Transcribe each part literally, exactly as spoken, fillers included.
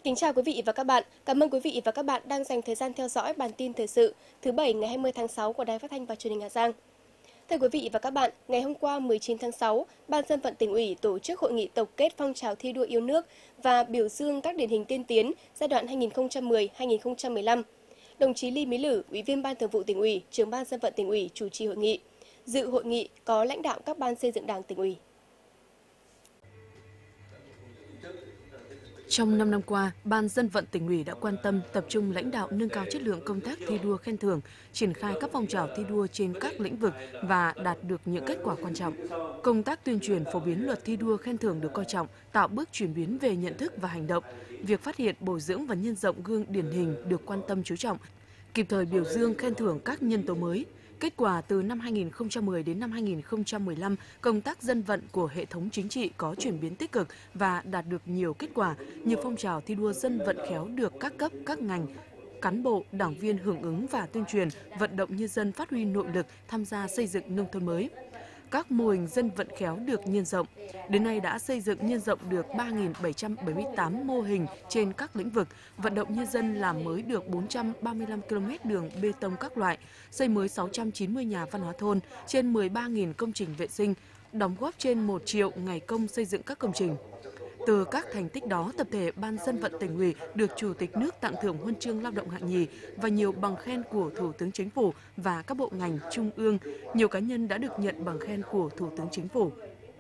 Kính chào quý vị và các bạn. Cảm ơn quý vị và các bạn đang dành thời gian theo dõi bản tin thời sự thứ Bảy ngày hai mươi tháng sáu của Đài Phát thanh và Truyền hình Hà Giang. Thưa quý vị và các bạn, ngày hôm qua mười chín tháng sáu, Ban Dân vận Tỉnh ủy tổ chức hội nghị tổng kết phong trào thi đua yêu nước và biểu dương các điển hình tiên tiến giai đoạn hai nghìn không trăm mười đến hai nghìn không trăm mười lăm. Đồng chí Ly Mí Lử, Ủy viên Ban Thường vụ Tỉnh ủy, Trưởng Ban Dân vận Tỉnh ủy chủ trì hội nghị. Dự hội nghị có lãnh đạo các ban xây dựng Đảng Tỉnh ủy. Trong năm năm qua, Ban Dân vận Tỉnh ủy đã quan tâm, tập trung lãnh đạo nâng cao chất lượng công tác thi đua khen thưởng, triển khai các phong trào thi đua trên các lĩnh vực và đạt được những kết quả quan trọng. Công tác tuyên truyền phổ biến luật thi đua khen thưởng được coi trọng, tạo bước chuyển biến về nhận thức và hành động. Việc phát hiện, bồi dưỡng và nhân rộng gương điển hình được quan tâm chú trọng, kịp thời biểu dương khen thưởng các nhân tố mới. Kết quả từ năm hai nghìn không trăm mười đến năm hai nghìn không trăm mười lăm, công tác dân vận của hệ thống chính trị có chuyển biến tích cực và đạt được nhiều kết quả như phong trào thi đua dân vận khéo được các cấp, các ngành, cán bộ, đảng viên hưởng ứng và tuyên truyền, vận động nhân dân phát huy nội lực tham gia xây dựng nông thôn mới. Các mô hình dân vận khéo được nhân rộng. Đến nay đã xây dựng nhân rộng được ba nghìn bảy trăm bảy mươi tám mô hình trên các lĩnh vực, vận động nhân dân làm mới được bốn trăm ba mươi lăm ki lô mét đường bê tông các loại, xây mới sáu trăm chín mươi nhà văn hóa thôn, trên mười ba nghìn công trình vệ sinh, đóng góp trên một triệu ngày công xây dựng các công trình. Từ các thành tích đó, tập thể Ban Dân vận Tỉnh ủy được Chủ tịch nước tặng thưởng huân chương lao động hạng nhì và nhiều bằng khen của Thủ tướng Chính phủ và các bộ ngành trung ương. Nhiều cá nhân đã được nhận bằng khen của Thủ tướng Chính phủ.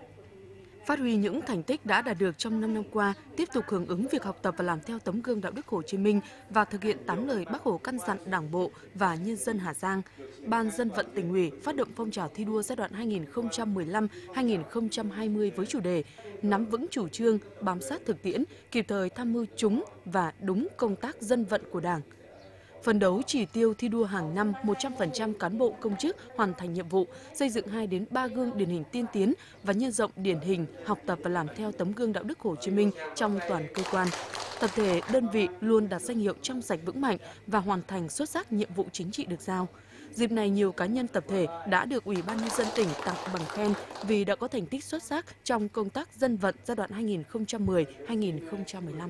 Phát huy những thành tích đã đạt được trong năm năm qua, tiếp tục hưởng ứng việc học tập và làm theo tấm gương đạo đức Hồ Chí Minh và thực hiện tám lời Bác Hồ căn dặn Đảng bộ và nhân dân Hà Giang. Ban Dân vận Tỉnh ủy phát động phong trào thi đua giai đoạn hai nghìn không trăm mười lăm đến hai nghìn không trăm hai mươi với chủ đề nắm vững chủ trương, bám sát thực tiễn, kịp thời tham mưu trúng và đúng công tác dân vận của Đảng. Phấn đấu chỉ tiêu thi đua hàng năm một trăm phần trăm cán bộ công chức hoàn thành nhiệm vụ, xây dựng hai đến ba gương điển hình tiên tiến và nhân rộng điển hình học tập và làm theo tấm gương đạo đức Hồ Chí Minh trong toàn cơ quan. Tập thể, đơn vị luôn đạt danh hiệu trong sạch vững mạnh và hoàn thành xuất sắc nhiệm vụ chính trị được giao. Dịp này, nhiều cá nhân tập thể đã được Ủy ban Nhân dân tỉnh tặng bằng khen vì đã có thành tích xuất sắc trong công tác dân vận giai đoạn hai nghìn không trăm mười đến hai nghìn không trăm mười lăm.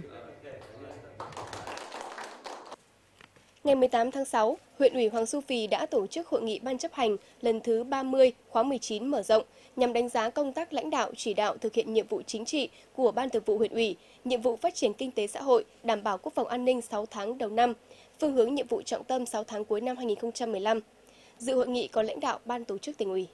Ngày mười tám tháng sáu, huyện ủy Hoàng Su Phì đã tổ chức hội nghị ban chấp hành lần thứ ba mươi khóa mười chín mở rộng nhằm đánh giá công tác lãnh đạo chỉ đạo thực hiện nhiệm vụ chính trị của Ban Thường vụ huyện ủy, nhiệm vụ phát triển kinh tế xã hội, đảm bảo quốc phòng an ninh sáu tháng đầu năm, phương hướng nhiệm vụ trọng tâm sáu tháng cuối năm hai nghìn không trăm mười lăm. Dự hội nghị có lãnh đạo Ban tổ chức Tỉnh ủy.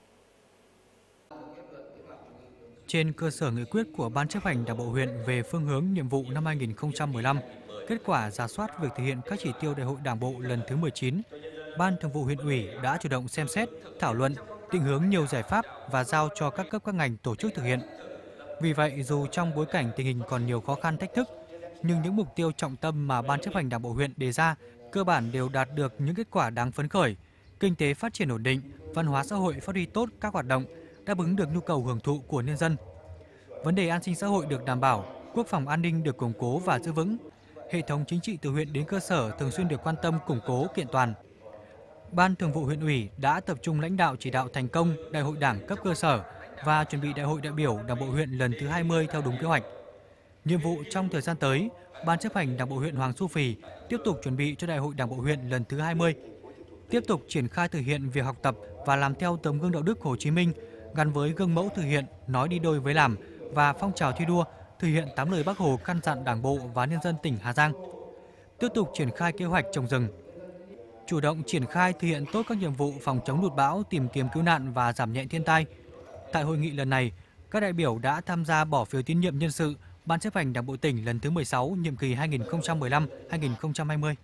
Trên cơ sở nghị quyết của Ban chấp hành Đảng bộ huyện về phương hướng nhiệm vụ năm hai nghìn không trăm mười lăm, kết quả rà soát việc thực hiện các chỉ tiêu Đại hội Đảng bộ lần thứ mười chín, Ban Thường vụ huyện ủy đã chủ động xem xét, thảo luận, định hướng nhiều giải pháp và giao cho các cấp các ngành tổ chức thực hiện. Vì vậy, dù trong bối cảnh tình hình còn nhiều khó khăn thách thức, nhưng những mục tiêu trọng tâm mà Ban chấp hành Đảng bộ huyện đề ra cơ bản đều đạt được những kết quả đáng phấn khởi. Kinh tế phát triển ổn định, văn hóa xã hội phát huy tốt các hoạt động, đáp ứng được nhu cầu hưởng thụ của nhân dân. Vấn đề an sinh xã hội được đảm bảo, quốc phòng an ninh được củng cố và giữ vững. Hệ thống chính trị từ huyện đến cơ sở thường xuyên được quan tâm củng cố kiện toàn. Ban Thường vụ huyện ủy đã tập trung lãnh đạo chỉ đạo thành công Đại hội Đảng cấp cơ sở và chuẩn bị Đại hội đại biểu Đảng bộ huyện lần thứ hai mươi theo đúng kế hoạch. Nhiệm vụ trong thời gian tới, Ban chấp hành Đảng bộ huyện Hoàng Su Phì tiếp tục chuẩn bị cho Đại hội Đảng bộ huyện lần thứ hai mươi, tiếp tục triển khai thực hiện việc học tập và làm theo tấm gương đạo đức Hồ Chí Minh gắn với gương mẫu thực hiện nói đi đôi với làm và phong trào thi đua thực hiện tám lời Bác Hồ căn dặn Đảng bộ và nhân dân tỉnh Hà Giang. Tiếp tục triển khai kế hoạch trồng rừng, chủ động triển khai thực hiện tốt các nhiệm vụ phòng chống lụt bão, tìm kiếm cứu nạn và giảm nhẹ thiên tai. Tại hội nghị lần này, các đại biểu đã tham gia bỏ phiếu tín nhiệm nhân sự Ban chấp hành Đảng bộ tỉnh lần thứ mười sáu, nhiệm kỳ hai nghìn không trăm mười lăm đến hai nghìn không trăm hai mươi.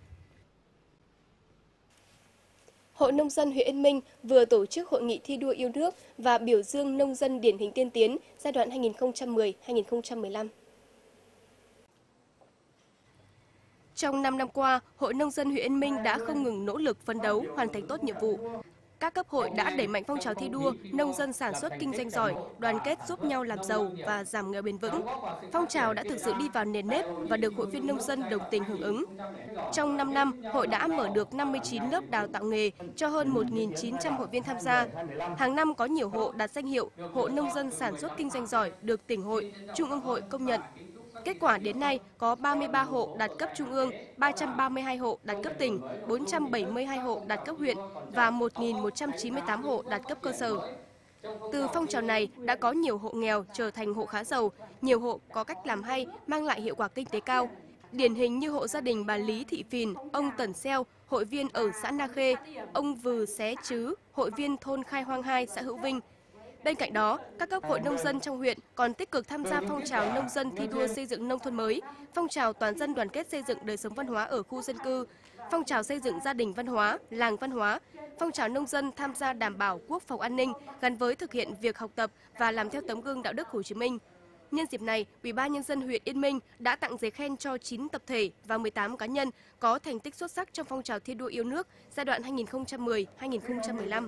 Hội Nông dân huyện Yên Minh vừa tổ chức hội nghị thi đua yêu nước và biểu dương nông dân điển hình tiên tiến giai đoạn hai nghìn không trăm mười đến hai nghìn không trăm mười lăm. Trong năm năm qua, Hội Nông dân huyện Yên Minh đã không ngừng nỗ lực phấn đấu hoàn thành tốt nhiệm vụ. Các cấp hội đã đẩy mạnh phong trào thi đua, nông dân sản xuất kinh doanh giỏi, đoàn kết giúp nhau làm giàu và giảm nghèo bền vững. Phong trào đã thực sự đi vào nền nếp và được hội viên nông dân đồng tình hưởng ứng. Trong năm năm, hội đã mở được năm mươi chín lớp đào tạo nghề cho hơn một nghìn chín trăm hội viên tham gia. Hàng năm có nhiều hộ đạt danh hiệu hộ nông dân sản xuất kinh doanh giỏi được tỉnh hội, trung ương hội công nhận. Kết quả đến nay có ba mươi ba hộ đạt cấp trung ương, ba trăm ba mươi hai hộ đạt cấp tỉnh, bốn trăm bảy mươi hai hộ đạt cấp huyện và một nghìn một trăm chín mươi tám hộ đạt cấp cơ sở. Từ phong trào này đã có nhiều hộ nghèo trở thành hộ khá giàu, nhiều hộ có cách làm hay mang lại hiệu quả kinh tế cao. Điển hình như hộ gia đình bà Lý Thị Phìn, ông Tần Xeo, hội viên ở xã Na Khê, ông Vừ Xé Trứ, hội viên thôn Khai Hoang hai, xã Hữu Vinh. Bên cạnh đó, các cấp hội nông dân trong huyện còn tích cực tham gia phong trào nông dân thi đua xây dựng nông thôn mới, phong trào toàn dân đoàn kết xây dựng đời sống văn hóa ở khu dân cư, phong trào xây dựng gia đình văn hóa, làng văn hóa, phong trào nông dân tham gia đảm bảo quốc phòng an ninh gắn với thực hiện việc học tập và làm theo tấm gương đạo đức Hồ Chí Minh. Nhân dịp này, Ủy ban Nhân dân huyện Yên Minh đã tặng giấy khen cho chín tập thể và mười tám cá nhân có thành tích xuất sắc trong phong trào thi đua yêu nước giai đoạn hai nghìn không trăm mười đến hai nghìn không trăm mười lăm.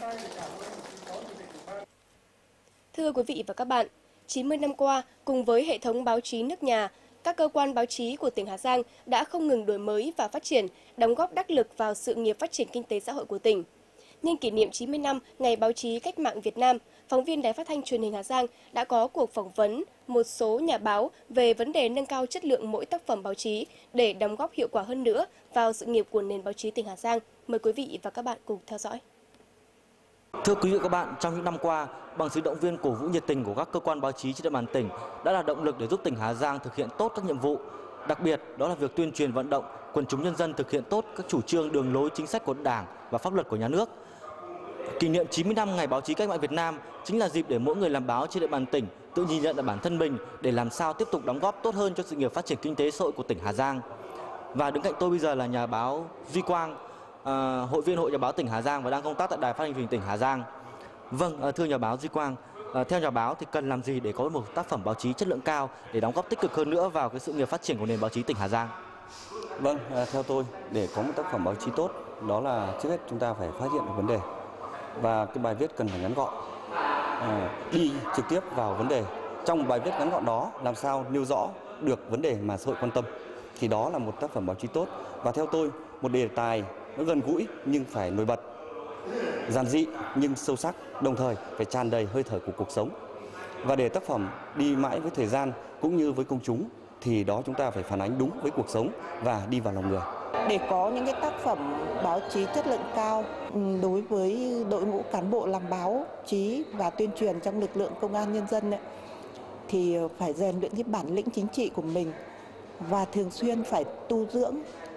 Thưa quý vị và các bạn, chín mươi năm qua, cùng với hệ thống báo chí nước nhà, các cơ quan báo chí của tỉnh Hà Giang đã không ngừng đổi mới và phát triển, đóng góp đắc lực vào sự nghiệp phát triển kinh tế xã hội của tỉnh. Nhân kỷ niệm chín mươi năm Ngày Báo chí Cách mạng Việt Nam, phóng viên Đài Phát thanh Truyền hình Hà Giang đã có cuộc phỏng vấn một số nhà báo về vấn đề nâng cao chất lượng mỗi tác phẩm báo chí để đóng góp hiệu quả hơn nữa vào sự nghiệp của nền báo chí tỉnh Hà Giang. Mời quý vị và các bạn cùng theo dõi. Thưa quý vị và các bạn, trong những năm qua, bằng sự động viên cổ vũ nhiệt tình của các cơ quan báo chí trên địa bàn tỉnh đã là động lực để giúp tỉnh Hà Giang thực hiện tốt các nhiệm vụ. Đặc biệt, đó là việc tuyên truyền vận động quần chúng nhân dân thực hiện tốt các chủ trương, đường lối, chính sách của Đảng và pháp luật của nhà nước. Kỷ niệm chín mươi năm Ngày Báo chí Cách mạng Việt Nam chính là dịp để mỗi người làm báo trên địa bàn tỉnh tự nhìn nhận lại bản thân mình để làm sao tiếp tục đóng góp tốt hơn cho sự nghiệp phát triển kinh tế xã hội của tỉnh Hà Giang. Và đứng cạnh tôi bây giờ là nhà báo Duy Quang, à, hội viên Hội Nhà báo tỉnh Hà Giang và đang công tác tại Đài Phát thanh Truyền hình tỉnh Hà Giang. Vâng, à, thưa nhà báo Duy Quang, à, theo nhà báo thì cần làm gì để có một tác phẩm báo chí chất lượng cao để đóng góp tích cực hơn nữa vào cái sự nghiệp phát triển của nền báo chí tỉnh Hà Giang? Vâng, à, theo tôi, để có một tác phẩm báo chí tốt, đó là trước hết chúng ta phải phát hiện được vấn đề và cái bài viết cần phải ngắn gọn, à, đi trực tiếp vào vấn đề. Trong bài viết ngắn gọn đó làm sao nêu rõ được vấn đề mà xã hội quan tâm thì đó là một tác phẩm báo chí tốt. Và theo tôi, một đề tài nó gần gũi nhưng phải nổi bật, giản dị nhưng sâu sắc, đồng thời phải tràn đầy hơi thở của cuộc sống. Và để tác phẩm đi mãi với thời gian cũng như với công chúng thì đó chúng ta phải phản ánh đúng với cuộc sống và đi vào lòng người. Để có những cái tác phẩm báo chí chất lượng cao đối với đội ngũ cán bộ làm báo chí và tuyên truyền trong lực lượng công an nhân dân ấy, thì phải rèn luyện cái bản lĩnh chính trị của mình và thường xuyên phải tu dưỡng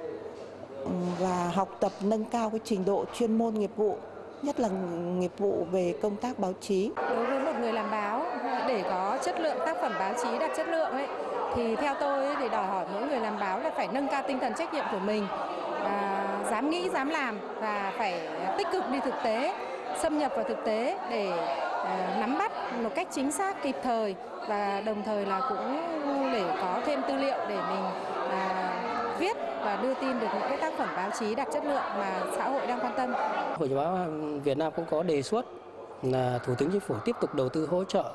và học tập nâng cao cái trình độ chuyên môn nghiệp vụ, nhất là nghiệp vụ về công tác báo chí. Đối với một người làm báo, để có chất lượng tác phẩm báo chí đạt chất lượng ấy, thì theo tôi ấy, thì đòi hỏi mỗi người làm báo là phải nâng cao tinh thần trách nhiệm của mình, à, dám nghĩ, dám làm và phải tích cực đi thực tế, xâm nhập vào thực tế để à, nắm bắt một cách chính xác, kịp thời và đồng thời là cũng để có thêm tư liệu để mình à, viết và đưa tin được những cái tác phẩm báo chí đạt chất lượng mà xã hội đang quan tâm. Hội Nhà báo Việt Nam cũng có đề xuất là Thủ tướng Chính phủ tiếp tục đầu tư hỗ trợ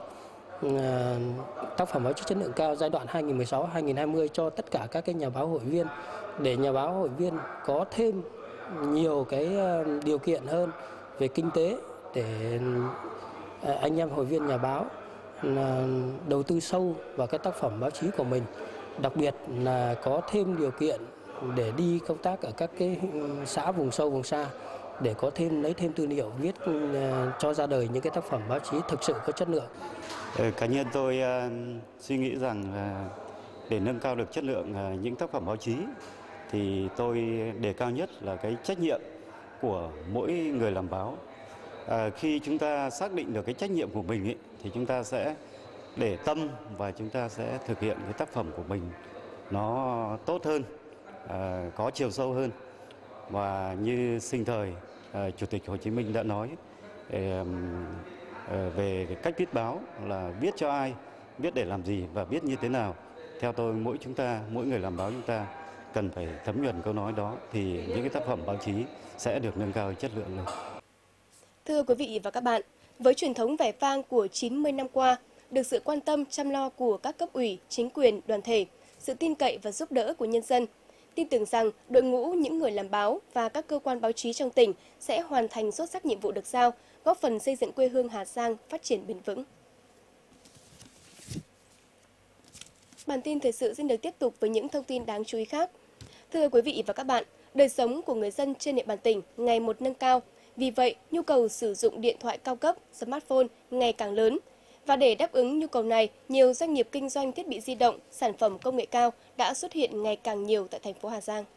tác phẩm báo chí chất lượng cao giai đoạn hai nghìn không trăm mười sáu đến hai nghìn không trăm hai mươi cho tất cả các cái nhà báo hội viên, để nhà báo hội viên có thêm nhiều cái điều kiện hơn về kinh tế để anh em hội viên nhà báo đầu tư sâu vào cái tác phẩm báo chí của mình, đặc biệt là có thêm điều kiện để đi công tác ở các cái xã vùng sâu vùng xa để có thêm lấy thêm tư liệu viết cho ra đời những cái tác phẩm báo chí thực sự có chất lượng. Cá nhân tôi uh, suy nghĩ rằng uh, để nâng cao được chất lượng uh, những tác phẩm báo chí thì tôi đề cao nhất là cái trách nhiệm của mỗi người làm báo. Uh, khi chúng ta xác định được cái trách nhiệm của mình ấy, thì chúng ta sẽ để tâm và chúng ta sẽ thực hiện cái tác phẩm của mình nó tốt hơn, uh, có chiều sâu hơn. Và như sinh thời uh, Chủ tịch Hồ Chí Minh đã nói, uh, về cách viết báo là viết cho ai, viết để làm gì và viết như thế nào. Theo tôi, mỗi chúng ta, mỗi người làm báo chúng ta cần phải thấm nhuần câu nói đó thì những cái tác phẩm báo chí sẽ được nâng cao chất lượng lên. Thưa quý vị và các bạn, với truyền thống vẻ vang của chín mươi năm qua, được sự quan tâm chăm lo của các cấp ủy, chính quyền, đoàn thể, sự tin cậy và giúp đỡ của nhân dân, tin tưởng rằng đội ngũ những người làm báo và các cơ quan báo chí trong tỉnh sẽ hoàn thành xuất sắc nhiệm vụ được giao, góp phần xây dựng quê hương Hà Giang phát triển bền vững. Bản tin thời sự xin được tiếp tục với những thông tin đáng chú ý khác. Thưa quý vị và các bạn, đời sống của người dân trên địa bàn tỉnh ngày một nâng cao. Vì vậy, nhu cầu sử dụng điện thoại cao cấp, smartphone ngày càng lớn. Và để đáp ứng nhu cầu này, nhiều doanh nghiệp kinh doanh thiết bị di động, sản phẩm công nghệ cao đã xuất hiện ngày càng nhiều tại thành phố Hà Giang.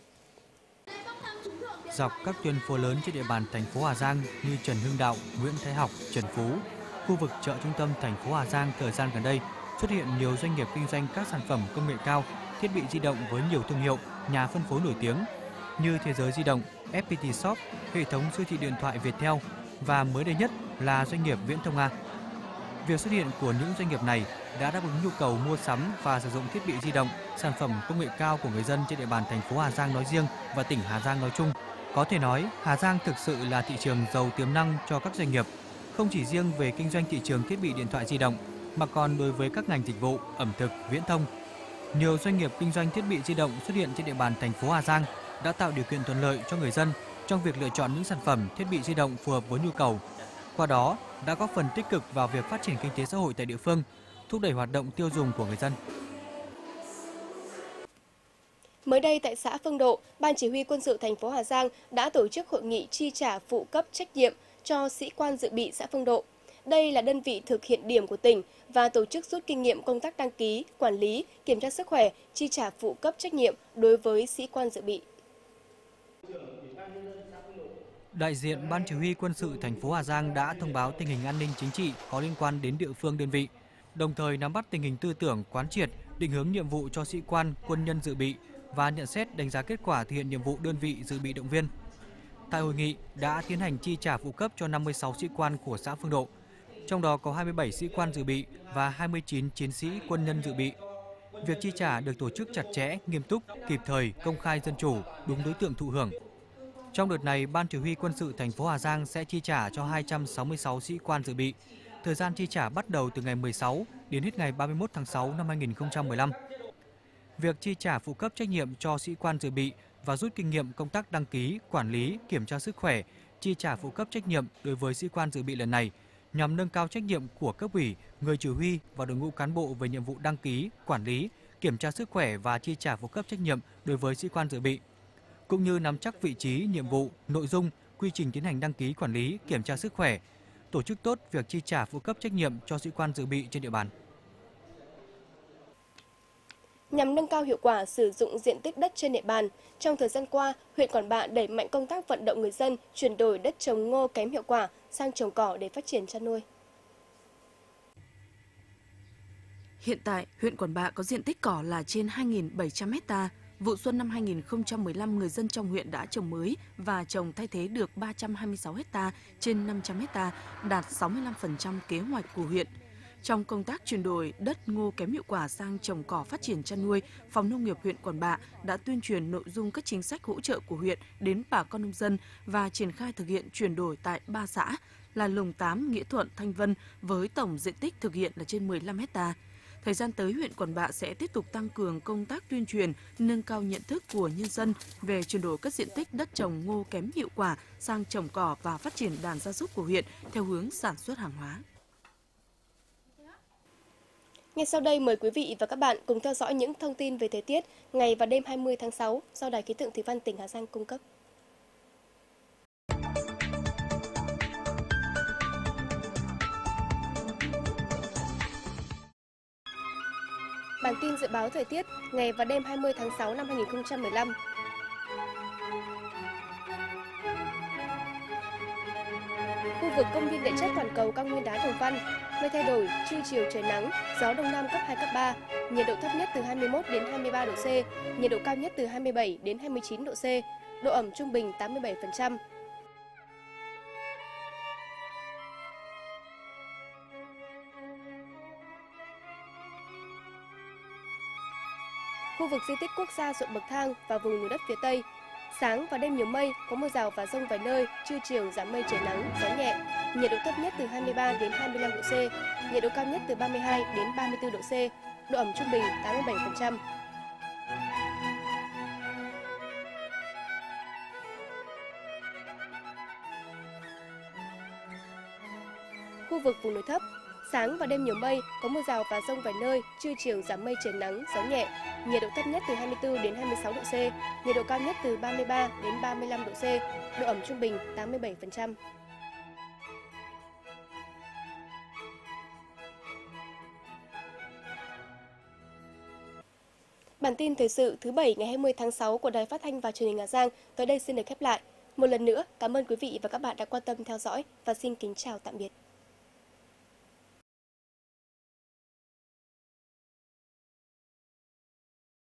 Dọc các tuyến phố lớn trên địa bàn thành phố Hà Giang như Trần Hưng Đạo, Nguyễn Thái Học, Trần Phú, khu vực chợ trung tâm thành phố Hà Giang thời gian gần đây xuất hiện nhiều doanh nghiệp kinh doanh các sản phẩm công nghệ cao, thiết bị di động với nhiều thương hiệu, nhà phân phối nổi tiếng như Thế giới di động, ép pê tê Shop, hệ thống siêu thị điện thoại Viettel và mới đây nhất là doanh nghiệp Viễn Thông A. Việc xuất hiện của những doanh nghiệp này đã đáp ứng nhu cầu mua sắm và sử dụng thiết bị di động, sản phẩm công nghệ cao của người dân trên địa bàn thành phố Hà Giang nói riêng và tỉnh Hà Giang nói chung. Có thể nói, Hà Giang thực sự là thị trường giàu tiềm năng cho các doanh nghiệp, không chỉ riêng về kinh doanh thị trường thiết bị điện thoại di động, mà còn đối với các ngành dịch vụ, ẩm thực, viễn thông. Nhiều doanh nghiệp kinh doanh thiết bị di động xuất hiện trên địa bàn thành phố Hà Giang đã tạo điều kiện thuận lợi cho người dân trong việc lựa chọn những sản phẩm thiết bị di động phù hợp với nhu cầu. Qua đó, đã góp phần tích cực vào việc phát triển kinh tế xã hội tại địa phương, thúc đẩy hoạt động tiêu dùng của người dân. Mới đây tại xã Phương Độ, Ban Chỉ huy Quân sự thành phố Hà Giang đã tổ chức hội nghị chi trả phụ cấp trách nhiệm cho sĩ quan dự bị xã Phương Độ. Đây là đơn vị thực hiện điểm của tỉnh và tổ chức rút kinh nghiệm công tác đăng ký, quản lý, kiểm tra sức khỏe, chi trả phụ cấp trách nhiệm đối với sĩ quan dự bị. Đại diện Ban Chỉ huy Quân sự thành phố Hà Giang đã thông báo tình hình an ninh chính trị có liên quan đến địa phương đơn vị, đồng thời nắm bắt tình hình tư tưởng, quán triệt, định hướng nhiệm vụ cho sĩ quan, quân nhân dự bị và nhận xét đánh giá kết quả thực hiện nhiệm vụ đơn vị dự bị động viên. Tại hội nghị đã tiến hành chi trả phụ cấp cho năm mươi sáu sĩ quan của xã Phương Độ, trong đó có hai mươi bảy sĩ quan dự bị và hai mươi chín chiến sĩ quân nhân dự bị. Việc chi trả được tổ chức chặt chẽ, nghiêm túc, kịp thời, công khai dân chủ, đúng đối tượng thụ hưởng. Trong đợt này, Ban Chỉ huy Quân sự thành phố Hà Giang sẽ chi trả cho hai trăm sáu mươi sáu sĩ quan dự bị. Thời gian chi trả bắt đầu từ ngày mười sáu đến hết ngày ba mươi mốt tháng sáu năm hai nghìn không trăm mười lăm. Việc chi trả phụ cấp trách nhiệm cho sĩ quan dự bị và rút kinh nghiệm công tác đăng ký, quản lý, kiểm tra sức khỏe, chi trả phụ cấp trách nhiệm đối với sĩ quan dự bị lần này nhằm nâng cao trách nhiệm của cấp ủy, người chỉ huy và đội ngũ cán bộ về nhiệm vụ đăng ký, quản lý, kiểm tra sức khỏe và chi trả phụ cấp trách nhiệm đối với sĩ quan dự bị, cũng như nắm chắc vị trí, nhiệm vụ, nội dung, quy trình tiến hành đăng ký, quản lý, kiểm tra sức khỏe, tổ chức tốt việc chi trả phụ cấp trách nhiệm cho sĩ quan dự bị trên địa bàn. Nhằm nâng cao hiệu quả sử dụng diện tích đất trên địa bàn, trong thời gian qua, huyện Quản Bạ đẩy mạnh công tác vận động người dân chuyển đổi đất trồng ngô kém hiệu quả sang trồng cỏ để phát triển chăn nuôi. Hiện tại, huyện Quản Bạ có diện tích cỏ là trên hai nghìn bảy trăm héc ta. Vụ xuân năm hai nghìn không trăm mười lăm, người dân trong huyện đã trồng mới và trồng thay thế được ba trăm hai mươi sáu héc ta trên năm trăm héc ta, đạt sáu mươi lăm phần trăm kế hoạch của huyện. Trong công tác chuyển đổi đất ngô kém hiệu quả sang trồng cỏ phát triển chăn nuôi, Phòng Nông nghiệp huyện Quản Bạ đã tuyên truyền nội dung các chính sách hỗ trợ của huyện đến bà con nông dân và triển khai thực hiện chuyển đổi tại ba xã là Lùng Tám, Nghĩa Thuận, Thanh Vân với tổng diện tích thực hiện là trên mười lăm héc ta. Thời gian tới, huyện Quản Bạ sẽ tiếp tục tăng cường công tác tuyên truyền, nâng cao nhận thức của nhân dân về chuyển đổi các diện tích đất trồng ngô kém hiệu quả sang trồng cỏ và phát triển đàn gia súc của huyện theo hướng sản xuất hàng hóa. Ngay sau đây mời quý vị và các bạn cùng theo dõi những thông tin về thời tiết ngày và đêm hai mươi tháng sáu do Đài Khí tượng Thủy văn tỉnh Hà Giang cung cấp. Bản tin dự báo thời tiết ngày và đêm hai mươi tháng sáu năm hai nghìn không trăm mười lăm. Khu vực công viên địa chất toàn cầu cao nguyên đá Đồng Văn, mây thay đổi, trưa chiều trời nắng, gió đông nam cấp hai cấp ba, nhiệt độ thấp nhất từ hai mươi mốt đến hai mươi ba độ C, nhiệt độ cao nhất từ hai mươi bảy đến hai mươi chín độ C, độ ẩm trung bình tám mươi bảy phần trăm. Khu vực di tích quốc gia Ruộng Bậc Thang và vùng núi đất phía Tây, sáng và đêm nhiều mây, có mưa rào và dông vài nơi, trưa chiều giảm mây trời nắng, gió nhẹ, nhiệt độ thấp nhất từ hai mươi ba đến hai mươi lăm độ C, nhiệt độ cao nhất từ ba mươi hai đến ba mươi tư độ C, độ ẩm trung bình tám mươi bảy phần trăm. Khu vực vùng núi thấp, sáng và đêm nhiều mây, có mưa rào và dông vài nơi, trưa chiều giảm mây trời nắng, gió nhẹ. Nhiệt độ thấp nhất từ hai mươi tư đến hai mươi sáu độ C, nhiệt độ cao nhất từ ba mươi ba đến ba mươi lăm độ C, độ ẩm trung bình tám mươi bảy phần trăm. Bản tin thời sự thứ Bảy ngày hai mươi tháng sáu của Đài Phát thanh và Truyền hình Hà Giang tới đây xin được khép lại. Một lần nữa, cảm ơn quý vị và các bạn đã quan tâm theo dõi và xin kính chào tạm biệt.